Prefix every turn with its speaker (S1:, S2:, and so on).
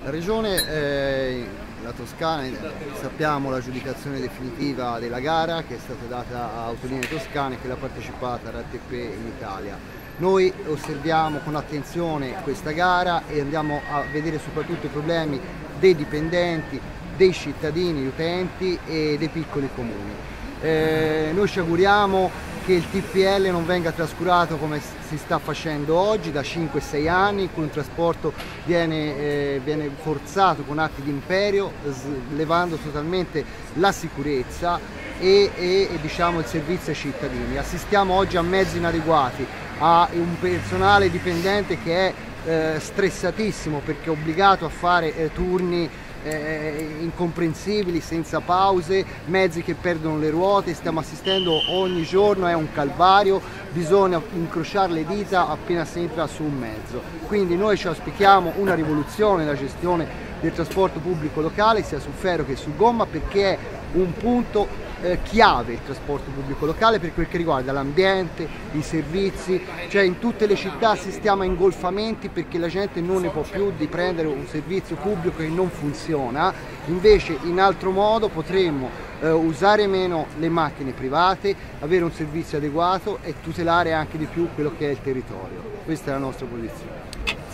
S1: La Regione, la Toscana, sappiamo l'aggiudicazione definitiva della gara che è stata data a Autolinee Toscane, che l'ha partecipata a RATP in Italia. Noi osserviamo con attenzione questa gara e andiamo a vedere soprattutto i problemi dei dipendenti, dei cittadini, gli utenti e dei piccoli comuni. Noi ci auguriamo che il TPL non venga trascurato come si sta facendo oggi da 5-6 anni, in cui un trasporto viene forzato con atti di imperio, levando totalmente la sicurezza e diciamo, il servizio ai cittadini. Assistiamo oggi a mezzi inadeguati, a un personale dipendente che è stressatissimo perché è obbligato a fare turni incomprensibili, senza pause, mezzi che perdono le ruote. Stiamo assistendo ogni giorno, è un calvario, bisogna incrociare le dita appena si entra su un mezzo. Quindi noi ci auspichiamo una rivoluzione nella gestione del trasporto pubblico locale, sia su ferro che su gomma, perché è un punto chiave il trasporto pubblico locale per quel che riguarda l'ambiente, i servizi. Cioè in tutte le città assistiamo a ingolfamenti perché la gente non ne può più di prendere un servizio pubblico che non funziona. Invece in altro modo potremmo usare meno le macchine private, avere un servizio adeguato e tutelare anche di più quello che è il territorio. Questa è la nostra posizione.